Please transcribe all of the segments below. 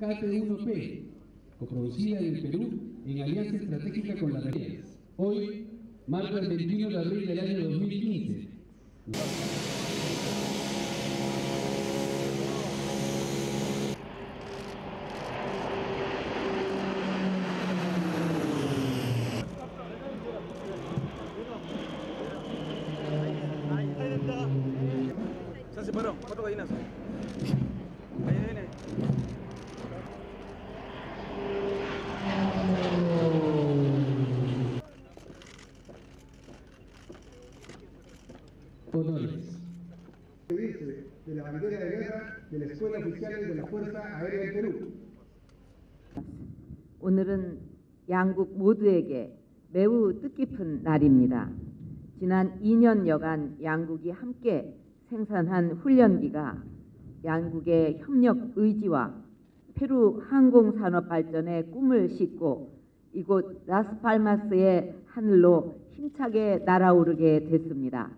KT-1P, coproducida en el Perú en alianza estratégica con las redes. Hoy marca el 21 de abril del año 2015. Se separó, 4 gallinas. Ahí viene. Honores. De la bandera de guerra de la Escuela Oficial de la Fuerza Aérea del Perú. 오늘은 양국 모두에게 매우 뜻깊은 날입니다. 지난 2년여간 양국이 함께 생산한 훈련기가 양국의 협력 의지와 페루 항공산업 발전의 꿈을 싣고 이곳 라스팔마스의 하늘로 힘차게 날아오르게 됐습니다.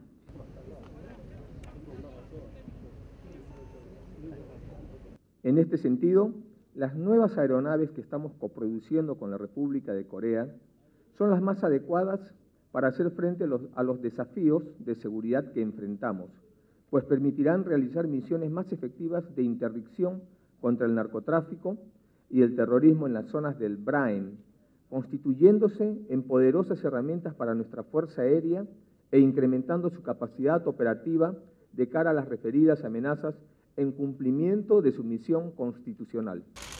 En este sentido, las nuevas aeronaves que estamos coproduciendo con la República de Corea son las más adecuadas para hacer frente a los desafíos de seguridad que enfrentamos, pues permitirán realizar misiones más efectivas de interdicción contra el narcotráfico y el terrorismo en las zonas del BRAEN, constituyéndose en poderosas herramientas para nuestra Fuerza Aérea e incrementando su capacidad operativa de cara a las referidas amenazas en cumplimiento de su misión constitucional.